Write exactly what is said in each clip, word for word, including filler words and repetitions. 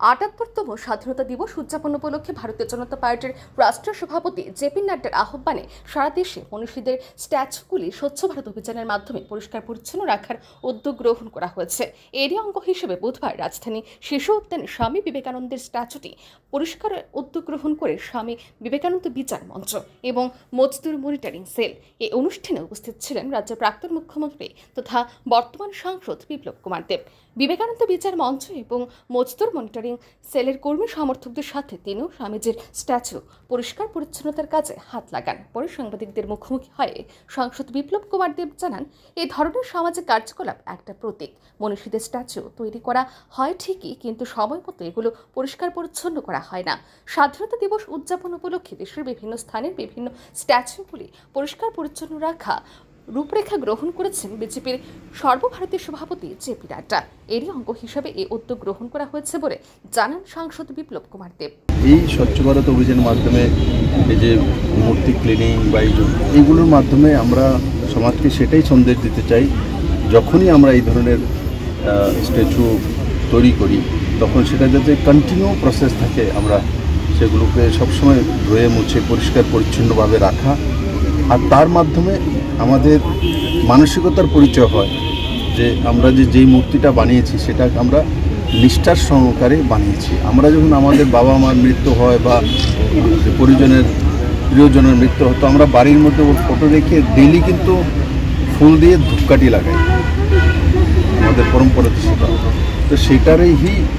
আটাত্তরতম স্বাধীনতা দিবস উদযাপন উপলক্ষে ভারতীয় জনতা পার্টির রাষ্ট্রীয় সভাপতি জেপি নাড্ডার আহ্বানে সারা দেশে মনীষীদের স্ট্যাচুগুলি স্বচ্ছ ভারত অভিযানের মাধ্যমে পরিষ্কার পরিচ্ছন্ন রাখার উদ্যোগ গ্রহণ করা হয়েছে। এরই অঙ্গ হিসেবে বুধবার রাজধানী শিশু উদ্যানে স্বামী বিবেকানন্দের স্ট্যাচুটি পরিষ্কারের উদ্যোগ গ্রহণ করে স্বামী বিবেকানন্দ বিচার মঞ্চ এবং মজদুর মনিটরিং সেল। এই অনুষ্ঠানে উপস্থিত ছিলেন রাজ্যের প্রাক্তন মুখ্যমন্ত্রী তথা বর্তমান সাংসদ বিপ্লব কুমার দেব। বিবেকানন্দ বিচার মঞ্চ এবং মজদুর মনিটরিং সেলের কর্মী সমর্থকদের সাথে তিনিও স্বামীজির স্ট্যাচু পরিষ্কার পরিচ্ছন্নতার কাজে হাত লাগান। পরে সাংবাদিকদের মুখোমুখি হয়ে সাংসদ বিপ্লব কুমার দেব জানান, এই ধরনের সামাজিক কার্যকলাপ একটা প্রতীক। মনীষীদের স্ট্যাচু তৈরি করা হয় ঠিকই, কিন্তু সময় মতো এগুলো পরিষ্কার পরিচ্ছন্ন করা হয় না। স্বাধীনতা দিবস উদযাপন উপলক্ষে দেশের বিভিন্ন স্থানের বিভিন্ন স্ট্যাচুগুলি পরিষ্কার পরিচ্ছন্ন রাখা রূপরেখা গ্রহণ করেছেন বিজেপির সর্বভারতীয় সভাপতি জেপি নাড্ডা। এরই অঙ্গ হিসাবে এই উদ্যোগ গ্রহণ করা হয়েছে বলে জানান সাংসদ বিপ্লব কুমার দেব। এই স্বচ্ছ ভারত অভিযানের মাধ্যমে এই যে মূর্তি ক্লিনিং বা এইগুলোর মাধ্যমে আমরা সমাজকে সেটাই সন্দেশ দিতে চাই, যখনই আমরা এই ধরনের স্ট্যাচু তৈরি করি তখন সেটা যাতে কন্টিনিউ প্রসেস থাকে, আমরা সেগুলোকে সবসময় ধুয়ে মুছে পরিষ্কার পরিচ্ছন্নভাবে রাখা, আর তার মাধ্যমে আমাদের মানসিকতার পরিচয় হয় যে আমরা যে যেই মূর্তিটা বানিয়েছি সেটা আমরা নিষ্ঠার সহকারে বানিয়েছি। আমরা যখন আমাদের বাবা মার মৃত্যু হয় বা পরিজনের প্রিয়জনের মৃত্যু হয় তো আমরা বাড়ির মধ্যে ওর ফটো রেখে ডেলি কিন্তু ফুল দিয়ে ধূপকাঠি লাগাই, আমাদের পরম্পরাতে সেটা। তো সেটারই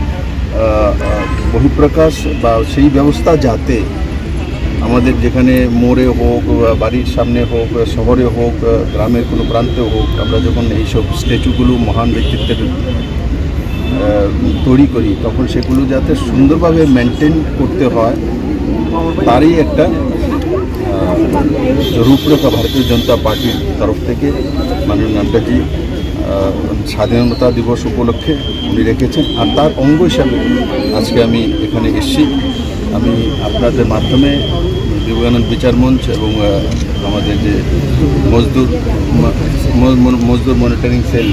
বহিঃপ্রকাশ বা সেই ব্যবস্থা যাতে আমাদের যেখানে মোড়ে হোক, বাড়ির সামনে হোক, শহরে হোক, গ্রামের কোনো প্রান্তে হোক, আমরা যখন এইসব স্ট্যাচুগুলো মহান ব্যক্তিত্বের তৈরি করি তখন সেগুলো যাতে সুন্দরভাবে মেনটেন করতে হয়, তারই একটা রূপরেখা ভারতীয় জনতা পার্টির তরফ থেকে মাননীয় নাড্ডাজি স্বাধীনতা দিবস উপলক্ষে উনি রেখেছেন। আর তার অঙ্গ হিসাবে আজকে আমি এখানে এসেছি। আমি আপনাদের মাধ্যমে বিবেকানন্দ বিচার মঞ্চ এবং আমাদের যে মজদুর মজদুর মনিটরিং সেল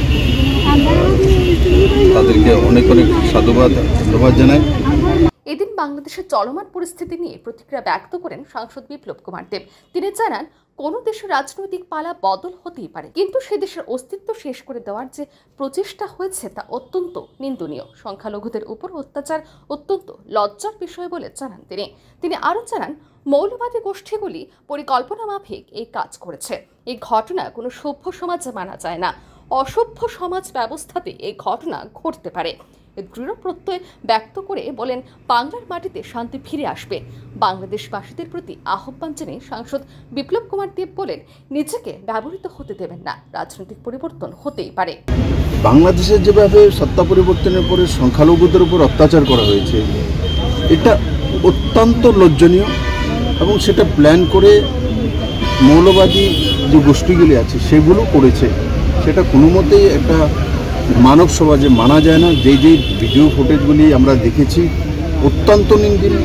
তাদেরকে অনেক অনেক সাধুবাদ ধন্যবাদ জানাই। এদিন বাংলাদেশের চলমান পরিস্থিতি নিয়ে প্রতিক্রিয়া ব্যক্ত করেন সাংসদ বিপ্লব কুমার দেব। তিনি জানান, কোনো দেশের রাজনৈতিক পালা বদল হতেই পারে, কিন্তু সে দেশের অস্তিত্ব শেষ করে দেওয়ার যে প্রচেষ্টা হয়েছে তা অত্যন্ত নিন্দনীয়। সংখ্যালঘুদের উপর অত্যাচার অত্যন্ত লজ্জার বিষয় বলে জানান তিনি। তিনি আরও জানান, মৌলবাদী গোষ্ঠীগুলি পরিকল্পনা মাফিক এই কাজ করেছে। এই ঘটনা কোনো সভ্য সমাজে মানা যায় না। অসভ্য সমাজ ব্যবস্থাতে এই ঘটনা ঘটতে পারে। দৃঢ় প্রত্যয় ব্যক্ত করে বলেন, বাংলার মাটিতে শান্তি ফিরে আসবে। বাংলাদেশবাসীদের প্রতি আহ্বান জানিয়ে সাংসদ বিপ্লব কুমার দেব বলেন, নিজেকে ব্যবহৃত হতে দেবেন না, রাজনৈতিক পরিবর্তন হতেই পারে। বাংলাদেশের যেভাবে সত্তা পরিবর্তনের পরে সংখ্যালঘুদের উপর অত্যাচার করা হয়েছে এটা অত্যন্ত লজ্জনীয়, এবং সেটা প্ল্যান করে মৌলবাদী যে গোষ্ঠীগুলি আছে সেগুলো করেছে। সেটা কোনো মতেই একটা মানব সমাজে মানা যায় না। যে যে ভিডিও ফুটেজগুলি আমরা দেখেছি অত্যন্ত নিন্দনীয়,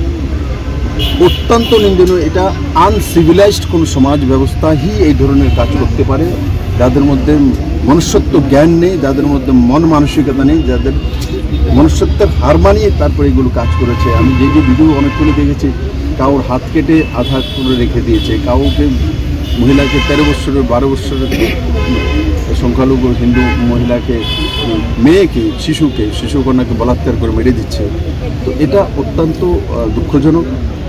অত্যন্ত নিন্দনীয়। এটা আনসিভিলাইজড কোনো সমাজ ব্যবস্থাই এই ধরনের কাজ করতে পারে, যাদের মধ্যে মনুষ্যত্ব জ্ঞান নেই, যাদের মধ্যে মন মানসিকতা নেই, যাদের মনুষ্যত্বের হার মানিয়ে তারপরে এগুলো কাজ করেছে। আমি যে যে ভিডিও অনেকগুলো দেখেছি, কাউর হাত কেটে আধা করে রেখে দিয়েছে, কাউকে মহিলাকে তেরো বছরের বারো বছরের সংখ্যালঘু হিন্দু মহিলাকে, মেয়েকে, শিশুকে শিশুকন্যাকে বলাৎকার করে মেরে দিচ্ছে। তো এটা অত্যন্ত দুঃখজনক।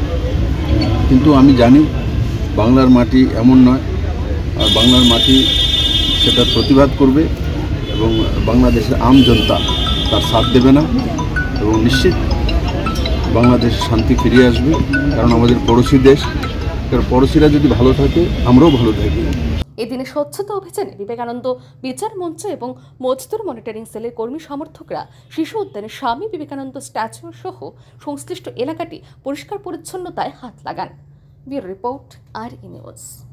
কিন্তু আমি জানি বাংলার মাটি এমন নয়, আর বাংলার মাটি সেটার প্রতিবাদ করবে এবং বাংলাদেশের আম জনতা তার সাথ দেবে না, এবং নিশ্চিত বাংলাদেশে শান্তি ফিরে আসবে। কারণ আমাদের পড়োশি দেশ, কারণ পড়োশিরা যদি ভালো থাকে আমরাও ভালো থাকি। এদিনে স্বচ্ছতা অভিযানে বিবেকানন্দ বিচার মঞ্চ এবং মজদুর মনিটরিং সেলের কর্মী সমর্থকরা শিশু উদ্যানে স্বামী বিবেকানন্দ স্ট্যাচু সহ সংশ্লিষ্ট এলাকাটি পরিষ্কার পরিচ্ছন্নতায় হাত লাগান। Bureau report, R E news.